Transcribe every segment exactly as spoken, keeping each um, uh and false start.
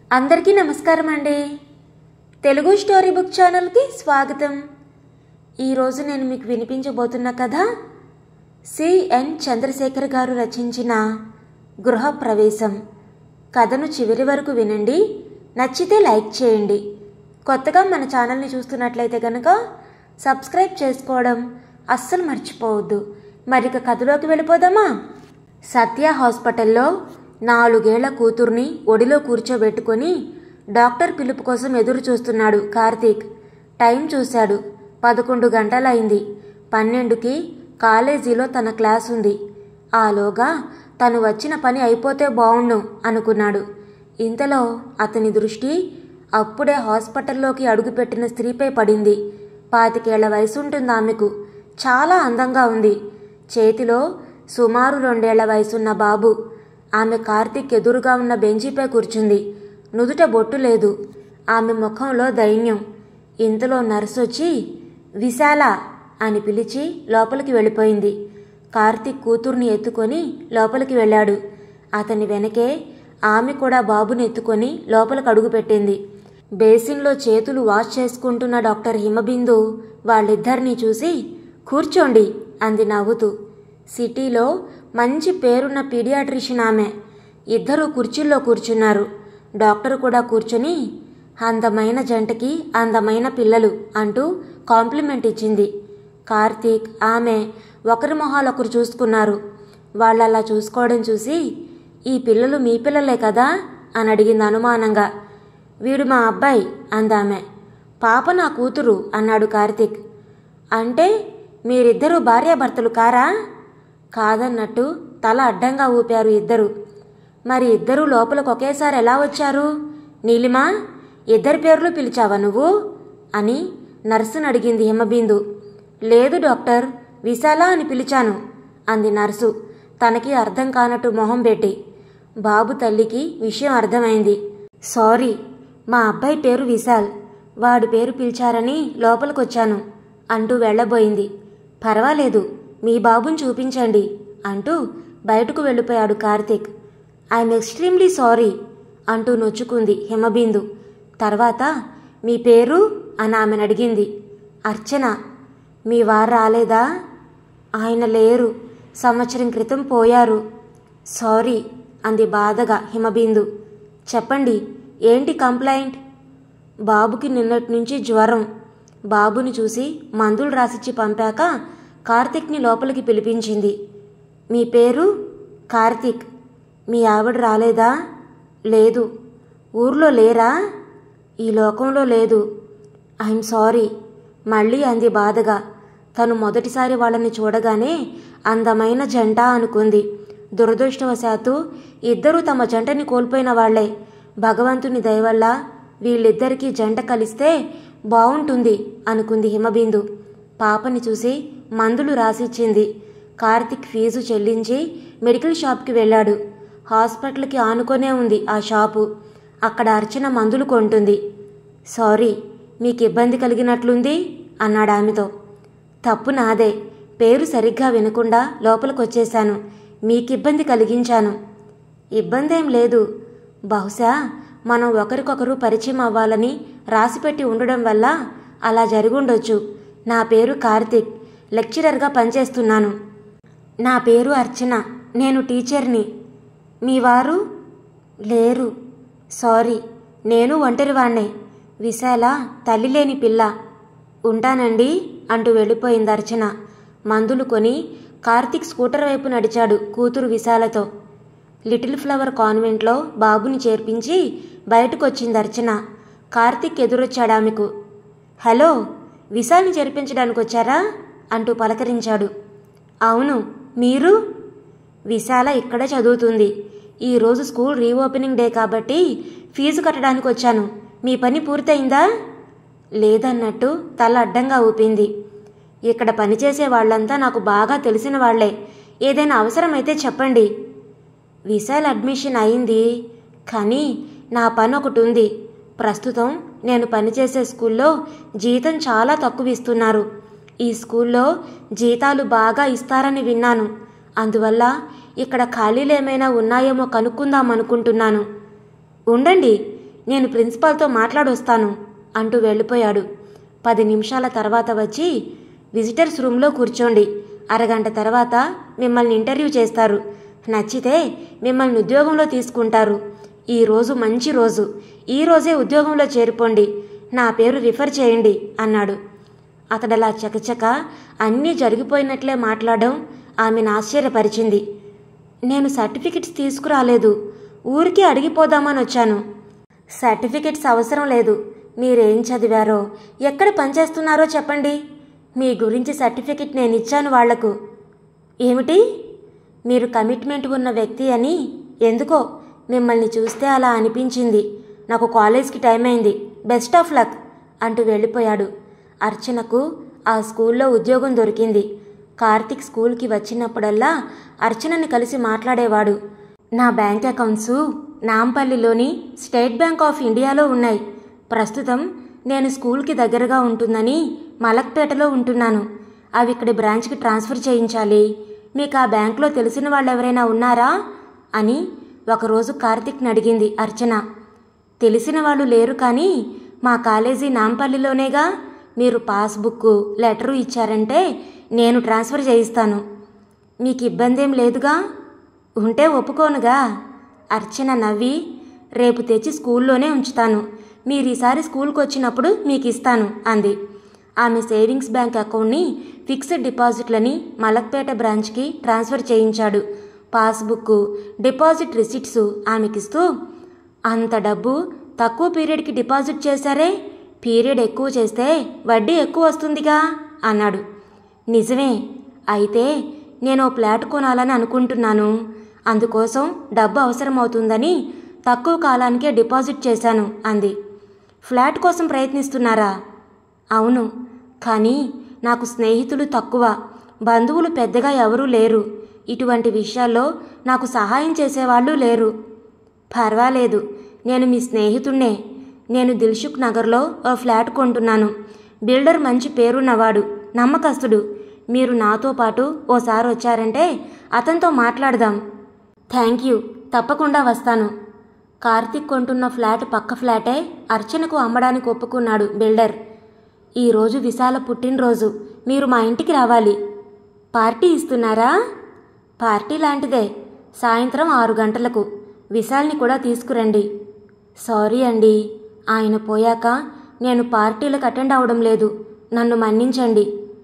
అందరికీ నమస్కారం అండి. తెలుగు స్టోరీ బుక్ ఛానల్కి స్వాగతం. ఈరోజు నేను మీకు వినిపించబోతున్న కథ సిఎన్ చంద్రశేఖర్ గారు రచించిన గృహప్రవేశం. కథను చివరి వరకు వినండి. నచ్చితే లైక్ చేయండి. కొత్తగా మన ఛానల్ని చూస్తున్నట్లయితే కనుక సబ్స్క్రైబ్ చేసుకోవడం అస్సలు మర్చిపోవద్దు. మరిక కథలోకి వెళ్ళిపోదామా? సత్య హాస్పిటల్లో నాలుగేళ్ల కూతుర్ని ఒడిలో కూర్చోబెట్టుకొని డాక్టర్ పిలుపు కోసం ఎదురు చూస్తున్నాడు కార్తీక్. టైం చూశాడు. పదకొండు గంటలైంది. పన్నెండుకి కాలేజీలో తన క్లాస్ ఉంది. ఆలోగా తను వచ్చిన పని అయిపోతే బావుండు అనుకున్నాడు. ఇంతలో అతని దృష్టి అప్పుడే హాస్పిటల్లోకి అడుగుపెట్టిన స్త్రీపై పడింది. పాతికేళ్ల వయసుంటుంది ఆమెకు. చాలా అందంగా ఉంది. చేతిలో సుమారు రెండేళ్ల వయసున్న బాబు. ఆమె కార్తీక్ ఎదురుగా ఉన్న బెంచీపై కూర్చుంది. నుదుట బొట్టు లేదు. ఆమె ముఖంలో దైన్యం. ఇంతలో నర్సు వచ్చి విశాల అని పిలిచి లోపలికి వెళ్ళిపోయింది. కార్తీక్ కూతుర్ని ఎత్తుకొని లోపలికి వెళ్ళాడు. అతని వెనకే ఆమె కూడా బాబుని ఎత్తుకొని లోపలికి అడుగుపెట్టింది. బేసిన్లో చేతులు వాష్ చేసుకుంటున్న డాక్టర్ హిమబిందు వాళ్ళిద్దరినీ చూసి కూర్చోండి అంది నవ్వుతూ. సిటీలో మంచి పేరున్న పీడియాట్రిషియన్ ఆమె. ఇద్దరూ కుర్చీల్లో కూర్చున్నారు. డాక్టర్ కూడా కూర్చొని అందమైన జంటకి అందమైన పిల్లలు అంటూ కాంప్లిమెంట్ ఇచ్చింది. కార్తీక్ ఆమె ఒకరి మొహాలొకరు చూసుకున్నారు. వాళ్ళలా చూసుకోవడం చూసి ఈ పిల్లలు మీ పిల్లలే కదా అని అడిగింది అనుమానంగా. వీడు మా అబ్బాయి అందామె. పాప నా కూతురు అన్నాడు కార్తీక్. అంటే మీరిద్దరూ భార్యాభర్తలు కారా? కాదన్నట్టు తల అడ్డంగా ఊపారు ఇద్దరు. మరి ఇద్దరూ లోపలికి ఒకేసారి ఎలా వచ్చారు? నీలిమా, ఇద్దరి పేర్లు పిలిచావా నువ్వు అని నర్సును అడిగింది హిమబిందు. లేదు డాక్టర్, విశాల అని పిలిచాను అంది నర్సు తనకి అర్థం కానట్టు మొహం పెట్టి. బాబు తల్లికి విషయం అర్థమైంది. సారీ, మా అబ్బాయి పేరు విశాల్. వాడి పేరు పిలిచారని లోపలికొచ్చాను అంటూ వెళ్ళబోయింది. పర్వాలేదు, మీ బాబుని చూపించండి అంటూ బయటకు వెళ్ళిపోయాడు కార్తీక్. ఐఎమ్ ఎక్స్ట్రీమ్లీ సారీ అంటూ నొచ్చుకుంది హిమబిందు. తర్వాత మీ పేరు అని ఆమెను అడిగింది. అర్చన. మీ వారు రాలేదా? ఆయన లేరు, సంవత్సరం క్రితం పోయారు. సారీ అంది బాధగా హిమబిందు. చెప్పండి, ఏంటి కంప్లైంట్? బాబుకి నిన్నటి నుంచి జ్వరం. బాబుని చూసి మందులు రాసిచ్చి పంపాక కార్తీక్ని లోపలికి పిలిపించింది. మీ పేరు? కార్తీక్. మీ ఆవిడ రాలేదా? లేదు. ఊర్లో లేరా? ఈ లోకంలో లేదు. ఐఎమ్ సారీ మళ్ళీ అంది బాధగా. తను మొదటిసారి వాళ్ళని చూడగానే అందమైన జంట అనుకుంది. దురదృష్టవశాత్తు ఇద్దరూ తమ జంటని కోల్పోయిన వాళ్లే. భగవంతుని దయవల్ల వీళ్ళిద్దరికీ జంట కలిస్తే బావుంటుంది అనుకుంది హిమబిందు. పాపని చూసి మందులు రాసిచ్చింది. కార్తీక్ ఫీజు చెల్లించి మెడికల్ షాప్కి వెళ్ళాడు. హాస్పిటల్కి ఆనుకొనే ఉంది ఆ షాపు. అక్కడ అర్చన మందులు కొంటుంది. సారీ, మీకు ఇబ్బంది కలిగినట్లుంది అన్నాడు ఆమెతో. తప్పు నాదే. పేరు సరిగ్గా వినకుండా లోపలికొచ్చేశాను. మీకు ఇబ్బంది కలిగించాను. ఇబ్బందేం లేదు. బహుశా మనం ఒకరికొకరు పరిచయం అవ్వాలని రాసిపెట్టి ఉండడం వల్ల అలా జరుగుండొచ్చు. నా పేరు కార్తీక్. లెక్చరర్గా పనిచేస్తున్నాను. నా పేరు అర్చన. నేను టీచర్ని. మీ వారు? లేరు. సారీ, నేను ఒంటరివాణ్ణే. విశాల తల్లి లేని పిల్ల. ఉంటానండి అంటూ వెళ్ళిపోయింది అర్చన. మందులు కొని కార్తీక్ స్కూటర్ వైపు నడిచాడు కూతురు విశాలతో. లిటిల్ ఫ్లవర్ కాన్వెంట్లో బాబుని చేర్పించి బయటకొచ్చింది అర్చన. కార్తీక్ ఎదురొచ్చాడు ఆమెకు. హలో, విశాల్ని చేర్పించడానికి వచ్చారా అంటూ పలకరించాడు. అవును, మీరు? విశాల ఇక్కడే చదువుతుంది. ఈరోజు స్కూల్ రీఓపెనింగ్ డే కాబట్టి ఫీజు కట్టడానికి వచ్చాను. మీ పని పూర్తయిందా? లేదన్నట్టు తల అడ్డంగా ఊపింది. ఇక్కడ పనిచేసే వాళ్ళంతా నాకు బాగా తెలిసిన వాళ్లే. ఏదైనా అవసరమైతే చెప్పండి. విశాల్ అడ్మిషన్ అయింది, కానీ నా పని ఒకటి ఉంది. ప్రస్తుతం నేను పనిచేసే స్కూల్లో జీతం చాలా తక్కువ ఇస్తున్నారు. ఈ స్కూల్లో జీతాలు బాగా ఇస్తారని విన్నాను. అందువల్ల ఇక్కడ ఖాళీలు ఏమైనా ఉన్నాయేమో కనుక్కుందామనుకుంటున్నాను. ఉండండి, నేను ప్రిన్సిపాల్తో మాట్లాడొస్తాను అంటూ వెళ్ళిపోయాడు. పది నిమిషాల తర్వాత వచ్చి, విజిటర్స్ రూమ్లో కూర్చోండి, అరగంట తర్వాత మిమ్మల్ని ఇంటర్వ్యూ చేస్తారు, నచ్చితే మిమ్మల్ని ఉద్యోగంలో తీసుకుంటారు. ఈరోజు మంచి రోజు, ఈరోజే ఉద్యోగంలో చేరిపోండి, నా పేరు రిఫర్ చేయండి అన్నాడు. అతడలా చకచక అన్నీ జరిగిపోయినట్లే మాట్లాడడం ఆమెను ఆశ్చర్యపరిచింది. నేను సర్టిఫికెట్స్ తీసుకురాలేదు, ఊరికి అడిగిపోదామని వచ్చాను. సర్టిఫికెట్స్ అవసరం లేదు, మీరేం చదివారో, ఎక్కడ పనిచేస్తున్నారో చెప్పండి, మీ గురించి సర్టిఫికెట్ నేను ఇచ్చాను వాళ్లకు. ఏమిటి? మీరు కమిట్మెంట్ ఉన్న వ్యక్తి అని ఎందుకో మిమ్మల్ని చూస్తే అలా అనిపించింది. నాకు కాలేజ్కి టైం అయింది, బెస్ట్ ఆఫ్ లక్ అంటూ వెళ్ళిపోయాడు. అర్చనకు ఆ స్కూల్లో ఉద్యోగం దొరికింది. కార్తిక్ స్కూల్కి వచ్చినప్పుడల్లా అర్చనని కలిసి మాట్లాడేవాడు. నా బ్యాంక్ అకౌంట్సు నాంపల్లిలోని స్టేట్ బ్యాంక్ ఆఫ్ ఇండియాలో ఉన్నాయి. ప్రస్తుతం నేను స్కూల్కి దగ్గరగా ఉంటుందని మలక్పేటలో ఉంటున్నాను. అవి ఇక్కడి బ్రాంచ్కి ట్రాన్స్ఫర్ చేయించాలి. మీకు ఆ బ్యాంక్లో తెలిసిన వాళ్ళు ఎవరైనా ఉన్నారా అని ఒకరోజు కార్తిక్ని అడిగింది అర్చన. తెలిసిన వాళ్ళు లేరు, కానీ మా కాలేజీ నాంపల్లిలోనేగా, మీరు పాస్బుక్ లెటరు ఇచ్చారంటే నేను ట్రాన్స్ఫర్ చేయిస్తాను. మీకు ఇబ్బంది ఏం లేదుగా? ఉంటే ఒప్పుకోనుగా. అర్చన నవ్వి, రేపు తెచ్చి స్కూల్లోనే ఉంచుతాను, మీరు ఈసారి స్కూల్కి వచ్చినప్పుడు మీకు ఇస్తాను అంది. ఆమె సేవింగ్స్ బ్యాంక్ అకౌంట్ని ఫిక్స్డ్ డిపాజిట్లని మలక్పేట బ్రాంచ్కి ట్రాన్స్ఫర్ చేయించాడు. పాస్బుక్, డిపాజిట్ రిసిట్స్ ఆమెకిస్తూ, అంత డబ్బు తక్కువ పీరియడ్కి డిపాజిట్ చేశారే, పీరియడ్ ఎక్కువ చేస్తే వడ్డీ ఎక్కువ వస్తుందిగా అన్నాడు. నిజమే, అయితే నేను ఓ ఫ్లాట్ కొనాలని అనుకుంటున్నాను, అందుకోసం డబ్బు అవసరమవుతుందని తక్కువ కాలానికే డిపాజిట్ చేశాను అంది. ఫ్లాట్ కోసం ప్రయత్నిస్తున్నారా? అవును, కానీ నాకు స్నేహితులు తక్కువ, బంధువులు పెద్దగా ఎవరూ లేరు. ఇటువంటి విషయాల్లో నాకు సహాయం చేసేవాళ్ళు లేరు. పర్వాలేదు, నేను మీ స్నేహితుడినే. నేను దిల్సుఖ్ నగర్లో ఓ ఫ్లాట్ కొంటున్నాను. బిల్డర్ మంచి పేరున్నవాడు, నమ్మకస్తుడు. మీరు నాతో పాటు ఓసారి వచ్చారంటే అతనితో మాట్లాడదాం. థ్యాంక్ యూ, తప్పకుండా వస్తాను. కార్తిక్ కొంటున్న ఫ్లాట్ పక్క ఫ్లాటే అర్చనకు అమ్మడానికి ఒప్పుకున్నాడు బిల్డర్. ఈరోజు విశాల పుట్టినరోజు, మీరు మా ఇంటికి రావాలి. పార్టీ ఇస్తున్నారా? పార్టీ లాంటిదే, సాయంత్రం ఆరు గంటలకు. విశాల్ని కూడా తీసుకురండి. సారీ అండి, ఆయన పోయాక నేను పార్టీలకు అటెండ్ అవడం లేదు, నన్ను మన్నించండి.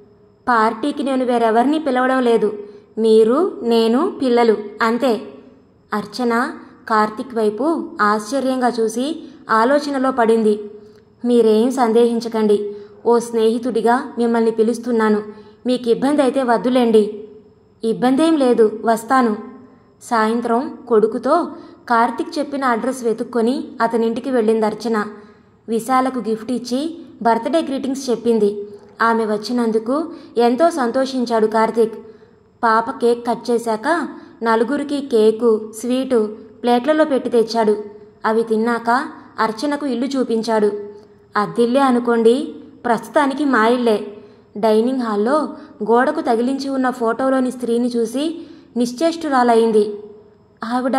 పార్టీకి నేను వేరెవరిని పిలవడం లేదు, మీరు, నేను, పిల్లలు అంతే. అర్చన కార్తిక్ వైపు ఆశ్చర్యంగా చూసి ఆలోచనలో పడింది. మీరేం సందేహించకండి, ఓ స్నేహితుడిగా మిమ్మల్ని పిలుస్తున్నాను, మీకు ఇబ్బంది అయితే వద్దులేండి. ఇబ్బందేం లేదు, వస్తాను. సాయంత్రం కొడుకుతో కార్తిక్ చెప్పిన అడ్రస్ వెతుక్కొని అతనింటికి వెళ్ళింది అర్చన. విశాలకు గిఫ్ట్ ఇచ్చి బర్త్డే గ్రీటింగ్స్ చెప్పింది. ఆమె వచ్చినందుకు ఎంతో సంతోషించాడు కార్తిక్. పాప కేక్ కట్ చేశాక నలుగురికి కేకు, స్వీటు ప్లేట్లలో పెట్టి తెచ్చాడు. అవి తిన్నాక అర్చనకు ఇల్లు చూపించాడు. అద్దిల్లే అనుకోండి, ప్రస్తుతానికి మా ఇల్లే. డైనింగ్ హాల్లో గోడకు తగిలించి ఉన్న ఫోటోలోని స్త్రీని చూసి నిశ్చేష్టురాలయ్యింది. ఆవిడ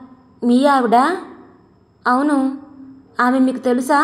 మీ ఆవిడ? అవును. ఆమె మీకు తెలుసా?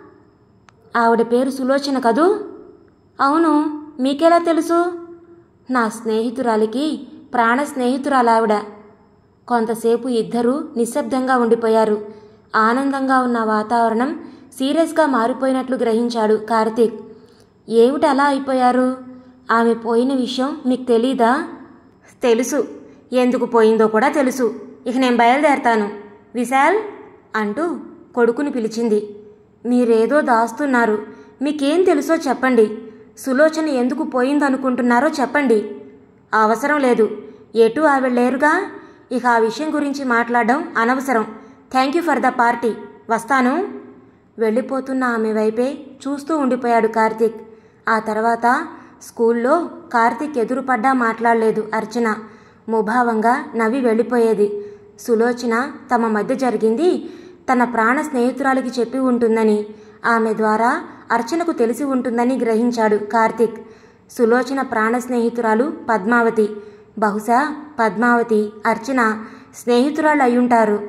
ఆవిడ పేరు సులోచన కదూ? అవును. మీకెలా తెలుసు? నా స్నేహితురాలికి ప్రాణ స్నేహితురాలావిడ. కొంతసేపు ఇద్దరూ నిశ్శబ్దంగా ఉండిపోయారు. ఆనందంగా ఉన్న వాతావరణం సీరియస్గా మారిపోయినట్లు గ్రహించాడు కార్తీక్. ఏమిటి అలా అయిపోయారు? ఆమె పోయిన విషయం మీకు తెలీదా? తెలుసు, ఎందుకు పోయిందో కూడా తెలుసు. ఇక నేను బయలుదేరతాను. విశాల్ అంటూ కొడుకుని పిలిచింది. మీరేదో దాస్తున్నారు, మీకేం తెలుసో చెప్పండి. సులోచన ఎందుకు పోయిందనుకుంటున్నారో చెప్పండి. అవసరం లేదు, ఎటు ఆవిడ లేరుగా, ఇక ఆ విషయం గురించి మాట్లాడడం అనవసరం. Thank you for the party, వస్తాను. వెళ్ళిపోతున్న ఆమె వైపే చూస్తూ ఉండిపోయాడు కార్తీక్. ఆ తర్వాత స్కూల్లో కార్తీక్ ఎదురుపడ్డా మాట్లాడలేదు అర్చన. ముభావంగా నవ్వి వెళ్ళిపోయేది. సులోచన తమ మధ్య జరిగింది తన ప్రాణ స్నేహితురాలికి చెప్పి ఉంటుందని, ఆమె ద్వారా అర్చనకు తెలిసి ఉంటుందని గ్రహించాడు కార్తీక్. సులోచన ప్రాణ స్నేహితురాలు పద్మావతి. బహుశా పద్మావతి, అర్చన స్నేహితురాలు అయ్యుంటారు.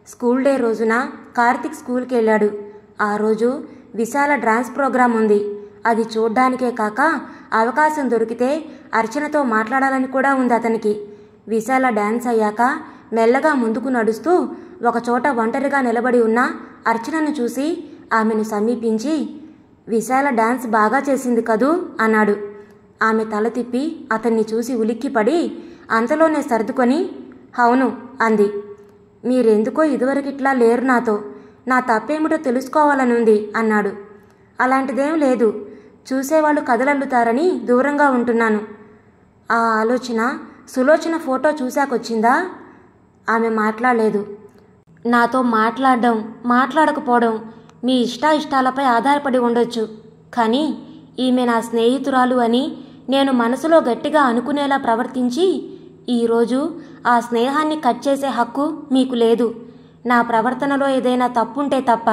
స్కూల్ డే రోజున కార్తిక్ స్కూల్కి వెళ్ళాడు. ఆ రోజు విశాల డాన్స్ ప్రోగ్రాం ఉంది. అది చూడ్డానికే కాక అవకాశం దొరికితే అర్చనతో మాట్లాడాలని కూడా ఉంది అతనికి. విశాల డాన్స్ అయ్యాక మెల్లగా ముందుకు నడుస్తూ ఒకచోట ఒంటరిగా నిలబడి ఉన్న అర్చనను చూసి ఆమెను సమీపించి, విశాల డాన్స్ బాగా చేసింది కదూ అన్నాడు. ఆమె తల తిప్పి అతన్ని చూసి ఉలిక్కిపడి అంతలోనే సర్దుకొని అవును అంది. మీరెందుకో ఇదివరకిట్లా లేరు నాతో, నా తప్పేమిటో తెలుసుకోవాలనుంది అన్నాడు. అలాంటిదేం లేదు, చూసేవాళ్ళు కథలల్లుతారని దూరంగా ఉంటున్నాను. ఆ ఆలోచన సులోచన ఫోటో చూశాకొచ్చిందా? ఆమె మాట్లాడలేదు. నాతో మాట్లాడడం మాట్లాడకపోవడం మీ ఇష్టాయిష్టాలపై ఆధారపడి ఉండొచ్చు, కానీ ఈమె నా స్నేహితురాలు అని నేను మనసులో గట్టిగా అనుకునేలా ప్రవర్తించి ఈరోజు ఆ స్నేహాన్ని కట్ చేసే హక్కు మీకు లేదు. నా ప్రవర్తనలో ఏదైనా తప్పుంటే తప్ప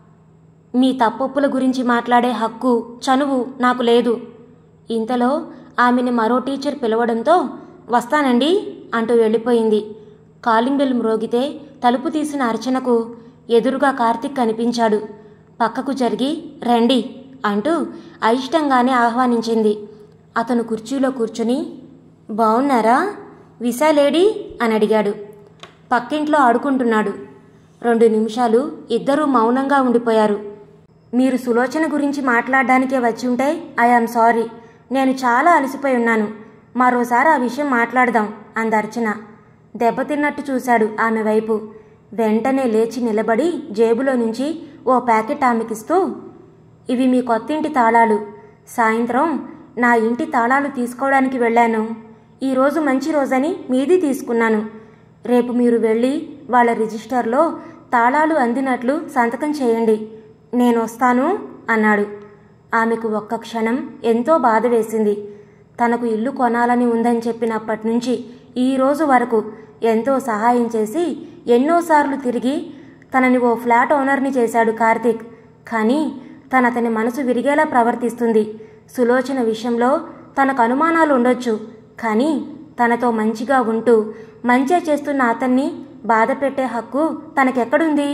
మీ తప్పొప్పుల గురించి మాట్లాడే హక్కు, చనువు నాకు లేదు. ఇంతలో ఆమెని మరో టీచర్ పిలవడంతో వస్తానండి అంటూ వెళ్ళిపోయింది. కాలింగ్ బెల్ మ్రోగితే తలుపు తీసిన అర్చనకు ఎదురుగా కార్తిక్ కనిపించాడు. పక్కకు జరిగి రండి అంటూ అయిష్టంగానే ఆహ్వానించింది. అతను కుర్చీలో కూర్చుని బావున్నారా, విశాలేడి అని అడిగాడు. పక్కింట్లో ఆడుకుంటున్నాడు. రెండు నిమిషాలు ఇద్దరూ మౌనంగా ఉండిపోయారు. మీరు సులోచన గురించి మాట్లాడడానికే వచ్చి ఉంటే ఐఆమ్ సారీ, నేను చాలా అలసిపోయి ఉన్నాను, మరోసారి ఆ విషయం మాట్లాడదాం అంది అర్చన. దెబ్బతిన్నట్టు చూశాడు ఆమె వైపు. వెంటనే లేచి నిలబడి జేబులో నుంచి ఓ ప్యాకెట్ ఆమెకిస్తూ, ఇవి మీ కొత్తింటి తాళాలు. సాయంత్రం నా ఇంటి తాళాలు తీసుకోవడానికి వెళ్ళాను. ఈరోజు మంచి రోజని మీది తీసుకున్నాను. రేపు మీరు వెళ్ళి వాళ్ళ రిజిస్టర్లో తాళాలు అందినట్లు సంతకం చేయండి. నేను వస్తాను అన్నాడు. ఆమెకు ఒక్క క్షణం ఎంతో బాధ వేసింది. తనకు ఇల్లు కొనాలని ఉందని చెప్పినప్పటి నుంచి ఈ రోజు వరకు ఎంతో సహాయం చేసి ఎన్నోసార్లు తిరిగి తనని ఓ ఫ్లాట్ ఓనర్ని చేశాడు కార్తిక్. కానీ తన అతని మనసు విరిగేలా ప్రవర్తిస్తుంది. సులోచన విషయంలో తనకు అనుమానాలు ఉండొచ్చు, కానీ తనతో మంచిగా ఉంటూ మంచి చేస్తున్న అతన్ని బాధ పెట్టే హక్కు తనకెక్కడుంది?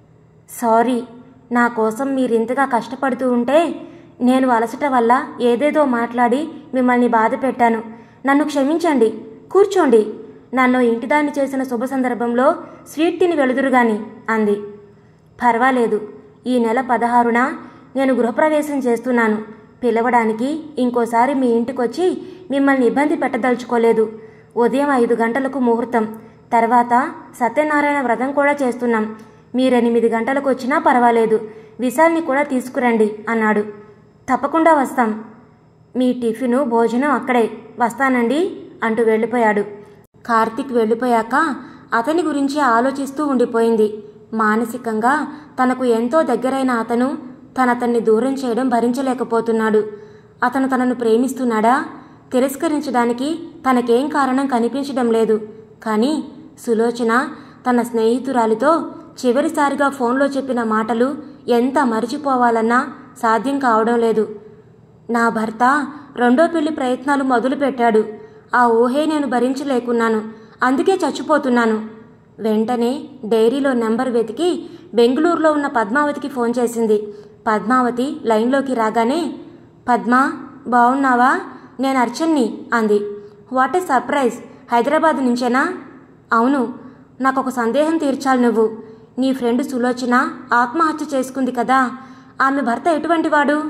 సారీ, నా కోసం మీరింతగా కష్టపడుతూ ఉంటే నేను అలసట వల్ల ఏదేదో మాట్లాడి మిమ్మల్ని బాధ పెట్టాను. నన్ను క్షమించండి, కూర్చోండి. నన్ను ఇంటిదాన్ని చేసిన శుభ సందర్భంలో స్వీట్ తిని వెలుదురుగాని అంది. పర్వాలేదు, ఈ నెల పదహారున నేను గృహప్రవేశం చేస్తున్నాను. పిలవడానికి ఇంకోసారి మీ ఇంటికొచ్చి మిమ్మల్ని ఇబ్బంది పెట్టదలుచుకోలేదు. ఉదయం ఐదు గంటలకు ముహూర్తం, తర్వాత సత్యనారాయణ వ్రతం కూడా చేస్తున్నాం. మీరెనిమిది గంటలకు వచ్చినా పర్వాలేదు, విశాల్ని కూడా తీసుకురండి అన్నాడు. తప్పకుండా వస్తాం. మీ టిఫిను భోజనం అక్కడే, వస్తానండి అంటూ వెళ్ళిపోయాడు. కార్తిక్ వెళ్ళిపోయాక అతని గురించి ఆలోచిస్తూ ఉండిపోయింది. మానసికంగా తనకు ఎంతో దగ్గరైన అతను తనతన్ని దూరం చేయడం భరించలేకపోతున్నాడు. అతను తనను ప్రేమిస్తున్నాడా? తిరస్కరించడానికి తనకేం కారణం కనిపించడం లేదు. కానీ సులోచన తన స్నేహితురాలితో చివరిసారిగా ఫోన్లో చెప్పిన మాటలు ఎంత మరిచిపోవాలన్నా సాధ్యం కావడం లేదు. నా భర్త రెండో పెళ్లి ప్రయత్నాలు మొదలుపెట్టాడు. ఆ ఊహే నేను భరించలేకున్నాను, అందుకే చచ్చిపోతున్నాను. వెంటనే డైరీలో నెంబర్ వెతికి బెంగళూరులో ఉన్న పద్మావతికి ఫోన్ చేసింది. పద్మావతి లైన్లోకి రాగానే, పద్మా బావున్నావా, నేను అర్చన్ని అంది. వాట్ ఏ సర్ప్రైజ్, హైదరాబాద్ నుంచేనా? అవును, నాకు ఒక సందేహం తీర్చాలి నువ్వు. నీ ఫ్రెండ్ సులోచన ఆత్మహత్య చేసుకుంది కదా, ఆమె భర్త ఎటువంటి వాడు?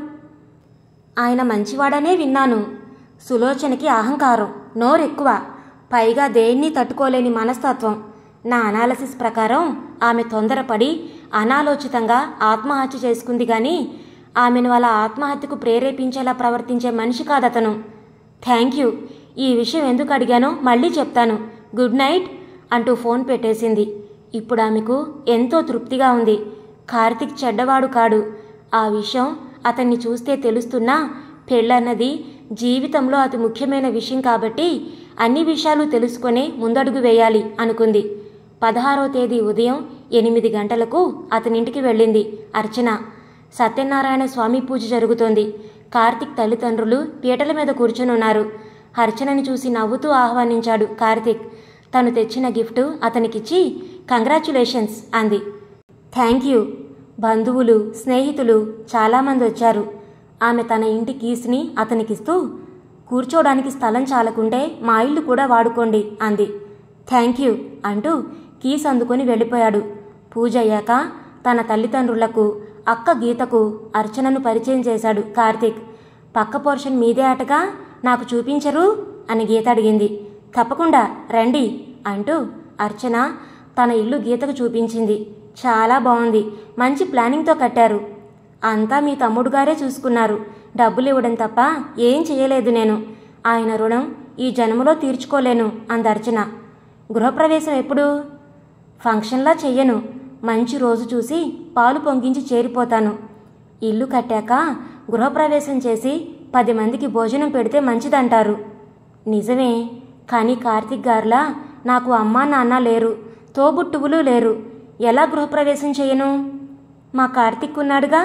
ఆయన మంచివాడనే విన్నాను. సులోచనకి అహంకారం, నోరెక్కువ, పైగా దేన్ని తట్టుకోలేని మనస్తత్వం. నా అనాలసిస్ ప్రకారం ఆమె తొందరపడి అనాలోచితంగా ఆత్మహత్య చేసుకుంది గాని ఆమెను వాళ్ళ ఆత్మహత్యకు ప్రేరేపించేలా ప్రవర్తించే మనిషి కాదతను. థ్యాంక్ యూ, ఈ విషయం ఎందుకు అడిగానో మళ్ళీ చెప్తాను. గుడ్ నైట్ అంటూ ఫోన్ పెట్టేసింది. ఇప్పుడు ఆమెకు ఎంతో తృప్తిగా ఉంది. కార్తిక్ చెడ్డవాడు కాడు. ఆ విషయం అతన్ని చూస్తే తెలుస్తున్నా పెళ్ళన్నది జీవితంలో అతి ముఖ్యమైన విషయం కాబట్టి అన్ని విషయాలు తెలుసుకునే ముందడుగు వేయాలి అనుకుంది. పదహారో తేదీ ఉదయం ఎనిమిది గంటలకు అతనింటికి వెళ్ళింది అర్చన. సత్యనారాయణ స్వామి పూజ జరుగుతోంది. కార్తిక్ తల్లిదండ్రులు పీటల మీద కూర్చొనున్నారు. అర్చనని చూసి నవ్వుతూ ఆహ్వానించాడు కార్తిక్. తను తెచ్చిన గిఫ్ట్ అతనికిచ్చి కంగ్రాచ్యులేషన్స్ అంది. Thank you. బంధువులు, స్నేహితులు చాలామంది వచ్చారు. ఆమె తన ఇంటి కీస్ని అతనికిస్తూ, కూర్చోడానికి స్థలం చాలకుంటే మా ఇల్లు కూడా వాడుకోండి అంది. థ్యాంక్ యూ అంటూ కీస్ అందుకొని వెళ్ళిపోయాడు. పూజ అయ్యాక తన తల్లిదండ్రులకు, అక్క గీతకు అర్చనను పరిచయం చేశాడు కార్తీక్. పక్క పోర్షన్ మీదే ఆటగా, నాకు చూపించరు అని గీత అడిగింది. తప్పకుండా రండి అంటూ అర్చన తన ఇల్లు గీతకు చూపించింది. చాలా బాగుంది, మంచి ప్లానింగ్తో కట్టారు. అంతా మీ తమ్ముడు గారే చూసుకున్నారు. డబ్బులు ఇవ్వడం తప్ప ఏం చేయలేదు నేను. ఆయన రుణం ఈ జన్మలో తీర్చుకోలేను అంది అర్చన. గృహప్రవేశం ఎప్పుడు? ఫంక్షన్లా చెయ్యను. మంచి రోజు చూసి పాలు పొంగించి చేరిపోతాను. ఇల్లు కట్టాక గృహప్రవేశం చేసి పది మందికి భోజనం పెడితే మంచిదంటారు. నిజమే, కానీ కార్తీక్ గారులా నాకు అమ్మా నాన్న లేరు, తోబుట్టువులు లేరు. ఎలా గృహప్రవేశం చేయను? మా కార్తీక్ ఉన్నాడుగా.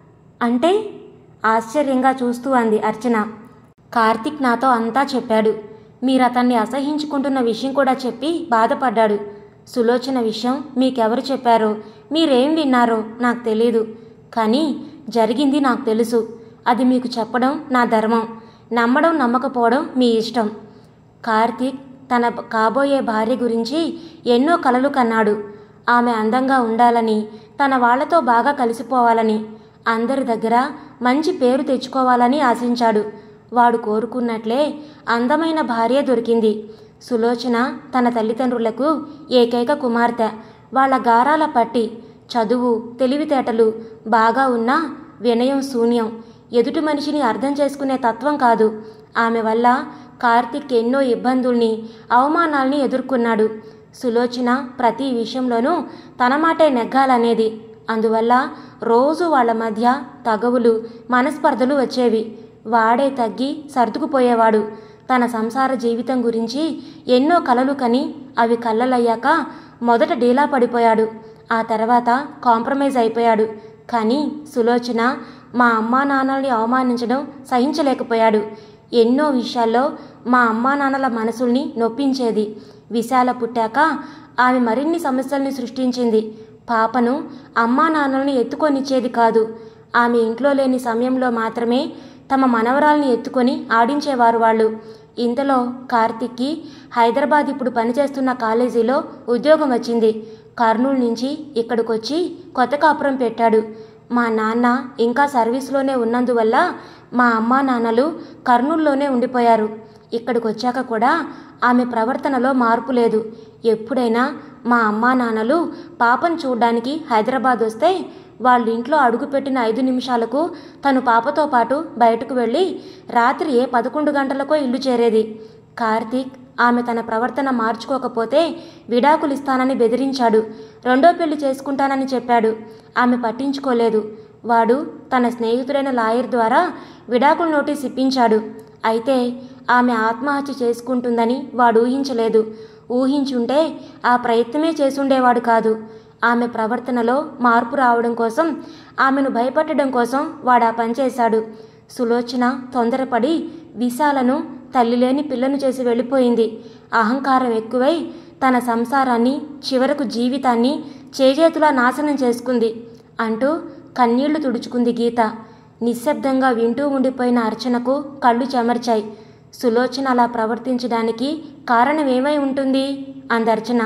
అంటే? ఆశ్చర్యంగా చూస్తూ అంది అర్చన. కార్తీక్ నాతో అంతా చెప్పాడు. మీరు అతన్ని అసహించుకుంటున్న విషయం కూడా చెప్పి బాధపడ్డాడు. సులోచన విషయం మీకెవరు చెప్పారో, మీరేం విన్నారో నాకు తెలీదు. కానీ జరిగింది నాకు తెలుసు. అది మీకు చెప్పడం నా ధర్మం. నమ్మడం నమ్మకపోవడం మీ ఇష్టం. కార్తీక్ తన కాబోయే భార్య గురించి ఎన్నో కలలు కన్నాడు. ఆమె అందంగా ఉండాలని, తన వాళ్లతో బాగా కలిసిపోవాలని, అందరి దగ్గర మంచి పేరు తెచ్చుకోవాలని ఆశించాడు. వాడు కోరుకున్నట్లే అందమైన భార్య దొరికింది. సులోచన తన తల్లిదండ్రులకు ఏకైక కుమార్తె. వాళ్ల గారాల పట్టి, చదువు, తెలివితేటలు బాగా ఉన్నా వినయం శూన్యం, ఎదుటి మనిషిని అర్థం చేసుకునే తత్వం కాదు. ఆమె వల్ల కార్తీక్ ఎన్నో ఇబ్బందుల్ని, అవమానాల్ని ఎదుర్కొన్నాడు. సులోచన ప్రతి విషయంలోనూ తన మాటే నెగ్గాలనేది. అందువల్ల రోజు వాళ్ల మధ్య తగవులు, మనస్పర్ధలు వచ్చేవి. వాడే తగ్గి సర్దుకుపోయేవాడు. తన సంసార జీవితం గురించి ఎన్నో కలలు కని అవి కళ్ళలయ్యాక మొదట డీలా పడిపోయాడు. ఆ తర్వాత కాంప్రమైజ్ అయిపోయాడు. కానీ సులోచన మా అమ్మా నాన్నల్ని అవమానించడం సహించలేకపోయాడు. ఎన్నో విషయాల్లో మా అమ్మా నాన్నల మనసుల్ని నొప్పించేది. విశాల పుట్టాక ఆమె మరిన్ని సమస్యల్ని సృష్టించింది. పాపను అమ్మా నాన్నల్ని ఎత్తుకొనిచ్చేది కాదు. ఆమె ఇంట్లో లేని సమయంలో మాత్రమే తమ మనవరాల్ని ఎత్తుకొని ఆడించేవారు వాళ్ళు. ఇంతలో కార్తీక్కి హైదరాబాద్ ఇప్పుడు పనిచేస్తున్న కాలేజీలో ఉద్యోగం వచ్చింది. కర్నూలు నుంచి ఇక్కడికొచ్చి కొత్త కాపురం పెట్టాడు. మా నాన్న ఇంకా సర్వీస్లోనే ఉన్నందువల్ల మా అమ్మా నాన్నలు కర్నూలులోనే ఉండిపోయారు. ఇక్కడికి వచ్చాక కూడా ఆమె ప్రవర్తనలో మార్పు లేదు. ఎప్పుడైనా మా అమ్మా నాన్నలు పాపను చూడ్డానికి హైదరాబాద్ వస్తే వాళ్ళ ఇంట్లో అడుగుపెట్టిన ఐదు నిమిషాలకు తను పాపతో పాటు బయటకు వెళ్ళి రాత్రి ఏ పదకొండు గంటలకో ఇల్లు చేరేది. కార్తీక్ ఆమె తన ప్రవర్తన మార్చుకోకపోతే విడాకులు ఇస్తానని బెదిరించాడు. రెండో పెళ్లి చేసుకుంటానని చెప్పాడు. ఆమె పట్టించుకోలేదు. వాడు తన స్నేహితుడైన లాయర్ ద్వారా విడాకుల నోటీస్ ఇప్పించాడు. అయితే ఆమె ఆత్మహత్య చేసుకుంటుందని వాడు ఊహించలేదు. ఊహించుంటే ఆ ప్రయత్నమే చేసుండేవాడు కాదు. ఆమె ప్రవర్తనలో మార్పు రావడం కోసం, ఆమెను భయపెట్టడం కోసం వాడు ఆ పనిచేశాడు. సులోచన తొందరపడి విశాలను తల్లిలేని పిల్లను చేసి వెళ్ళిపోయింది. అహంకారం ఎక్కువై తన సంసారాన్ని, చివరకు జీవితాన్ని చేజేతులా నాశనం చేసుకుంది అంటూ కన్నీళ్లు తుడుచుకుంది గీత. నిశ్శబ్దంగా వింటూ ఉండిపోయిన అర్చనకు కళ్ళు చెమర్చాయి. సులోచన అలా ప్రవర్తించడానికి కారణం ఏమై ఉంటుంది అందర్చన.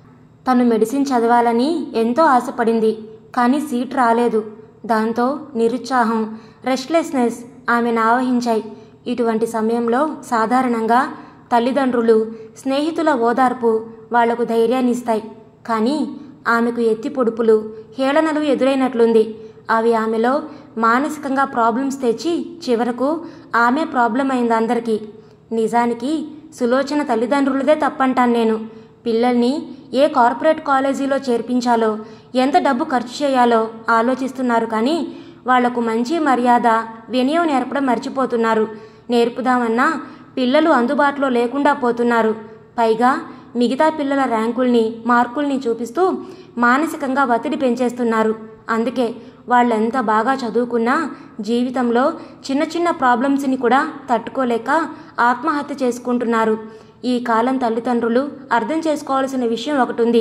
తను మెడిసిన్ చదవాలని ఎంతో ఆశపడింది. కానీ సీట్ రాలేదు. దాంతో నిరుత్సాహం, రెస్ట్లెస్నెస్ ఆమెను ఆవహించాయి. ఇటువంటి సమయంలో సాధారణంగా తల్లిదండ్రులు, స్నేహితుల ఓదార్పు వాళ్లకు ధైర్యాన్ని ఇస్తాయి. కానీ ఆమెకు ఎత్తి పొడుపులు, హేళనలు ఎదురైనట్లుంది. అవి ఆమెలో మానసికంగా ప్రాబ్లమ్స్ తెచ్చి చివరకు ఆమె ప్రాబ్లం అయింది అందరికీ. నిజానికి సులోచన తల్లిదండ్రులదే తప్పంటాను నేను. పిల్లల్ని ఏ కార్పొరేట్ కాలేజీలో చేర్పించాలో, ఎంత డబ్బు ఖర్చు చేయాలో ఆలోచిస్తున్నారు. కానీ వాళ్లకు మంచి మర్యాద, వినయం నేర్పడం మర్చిపోతున్నారు. నేర్పుదామన్నా పిల్లలు అందుబాటులో లేకుండా పోతున్నారు. పైగా మిగతా పిల్లల ర్యాంకుల్ని, మార్కుల్ని చూపిస్తూ మానసికంగా ఒత్తిడి పెంచేస్తున్నారు. అందుకే వాళ్ళెంత బాగా చదువుకున్నా జీవితంలో చిన్న చిన్న ప్రాబ్లమ్స్ని కూడా తట్టుకోలేక ఆత్మహత్య చేసుకుంటున్నారు. ఈ కాలం తల్లిదండ్రులు అర్థం చేసుకోవాల్సిన విషయం ఒకటి ఉంది.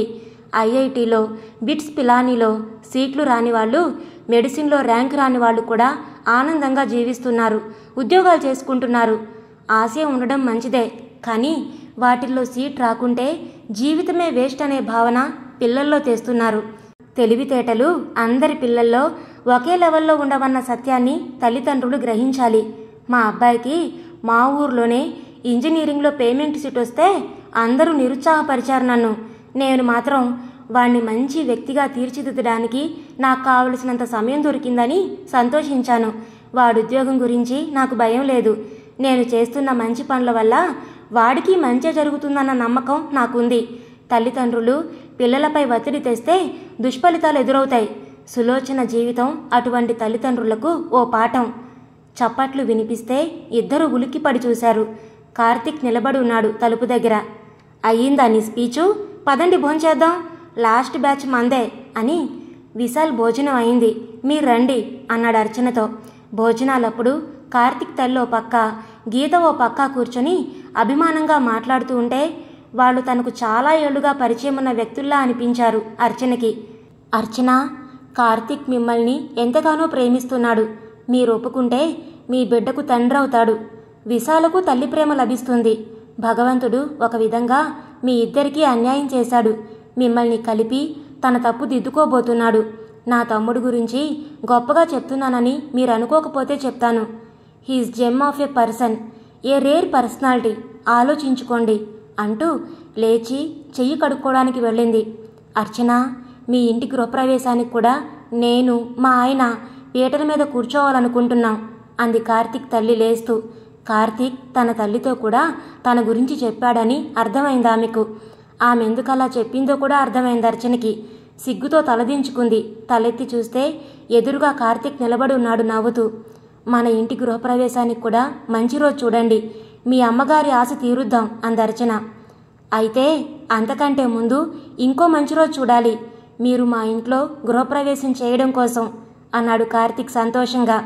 ఐఐటీలో, బిట్స్ పిలానీలో సీట్లు రాని వాళ్ళు, మెడిసిన్లో ర్యాంక్ రాని వాళ్ళు కూడా ఆనందంగా జీవిస్తున్నారు, ఉద్యోగాలు చేసుకుంటున్నారు. ఆశయం ఉండడం మంచిదే, కానీ వాటిల్లో సీట్ రాకుంటే జీవితమే వేస్ట్ అనే భావన పిల్లల్లో తెస్తున్నారు. తెలివితేటలు అందరి పిల్లల్లో ఒకే లెవెల్లో ఉండవన్న సత్యాన్ని తల్లిదండ్రులు గ్రహించాలి. మా అబ్బాయికి మా ఊర్లోనే ఇంజనీరింగ్లో పేమెంట్ సీట్ వస్తే అందరూ నిరుత్సాహపరిచారు నన్ను. నేను మాత్రం వాణ్ణి మంచి వ్యక్తిగా తీర్చిదిద్దడానికి నాకు కావలసినంత సమయం దొరికిందని సంతోషించాను. వాడి ఉద్యోగం గురించి నాకు భయం లేదు. నేను చేస్తున్న మంచి పనుల వల్ల వాడికి మంచి జరుగుతుందన్న నమ్మకం నాకుంది. తల్లిదండ్రులు పిల్లలపై ఒత్తిడి తెస్తే దుష్ఫలితాలు ఎదురవుతాయి. సులోచన జీవితం అటువంటి తల్లిదండ్రులకు ఓ పాఠం. చప్పట్లు వినిపిస్తే ఇద్దరు ఉలిక్కిపడి చూశారు. కార్తిక్ నిలబడి ఉన్నాడు తలుపు దగ్గర. అయ్యిందా నీ స్పీచు? పదండి భోంచేద్దాం, లాస్ట్ బ్యాచ్ మందే అని. విశాల్ భోజనం అయింది, మీరు రండి అన్నాడు అర్చనతో. భోజనాలప్పుడు కార్తిక్ తల్లి ఓ పక్క, గీత ఓ పక్క కూర్చొని అభిమానంగా మాట్లాడుతూ ఉంటే వాళ్ళు తనకు చాలా ఏళ్లుగా పరిచయం ఉన్న వ్యక్తుల్లా అనిపించారు అర్చనకి. అర్చన, కార్తిక్ మిమ్మల్ని ఎంతగానో ప్రేమిస్తున్నాడు. మీరు ఒప్పుకుంటే మీ బిడ్డకు తండ్రి అవుతాడు. విశాలకు తల్లి ప్రేమ లభిస్తుంది. భగవంతుడు ఒక విధంగా మీ ఇద్దరికీ అన్యాయం చేశాడు. మిమ్మల్ని కలిపి తన తప్పు దిద్దుకోబోతున్నాడు. నా తమ్ముడు గురించి గొప్పగా చెప్తున్నానని మీరు అనుకోకపోతే చెప్తాను. He's gem of a person, a rare personality, ఆలోచించుకోండి అంటూ లేచి చెయ్యి కడుక్కోవడానికి వెళ్ళింది. అర్చన, మీ ఇంటి గృహప్రవేశానికి కూడా నేను మా ఆయన పీటల మీద కూర్చోవాలనుకుంటున్నాం అంది కార్తిక్ తల్లి లేస్తూ. కార్తిక్ తన తల్లితో కూడా తన గురించి చెప్పాడని అర్థమైంది ఆమెకు. ఆమె ఎందుకలా చెప్పిందో కూడా అర్థమైంది అర్చనకి. సిగ్గుతో తలదించుకుంది. తలెత్తి చూస్తే ఎదురుగా కార్తిక్ నిలబడి ఉన్నాడు నవ్వుతూ. మన ఇంటి గృహప్రవేశానికి కూడా మంచి రోజు చూడండి, మీ అమ్మగారి ఆశ తీరుద్దాం అంది అర్చన. అయితే అంతకంటే ముందు ఇంకో మంచి రోజు చూడాలి, మీరు మా ఇంట్లో గృహప్రవేశం చేయడం కోసం అన్నాడు కార్తిక్ సంతోషంగా.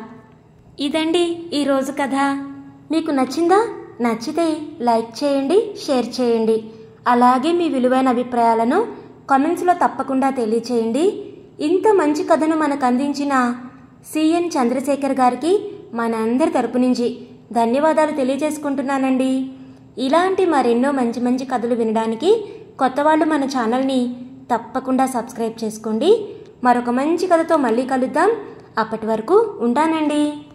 ఇదండి ఈరోజు కథ. మీకు నచ్చిందా? నచ్చితే లైక్ చేయండి, షేర్ చేయండి. అలాగే మీ విలువైన అభిప్రాయాలను కామెంట్స్లో తప్పకుండా తెలియచేయండి. ఇంత మంచి కథను మనకు అందించిన సిఎన్ చంద్రశేఖర్ గారికి మనందరి తరపు నుంచి ధన్యవాదాలు తెలియజేసుకుంటున్నానండి. ఇలాంటి మరెన్నో మంచి మంచి కథలు వినడానికి కొత్త వాళ్ళు మన ఛానల్ని తప్పకుండా సబ్స్క్రైబ్ చేసుకోండి. మరొక మంచి కథతో మళ్ళీ కలుద్దాం. అప్పటి వరకు ఉంటానండి.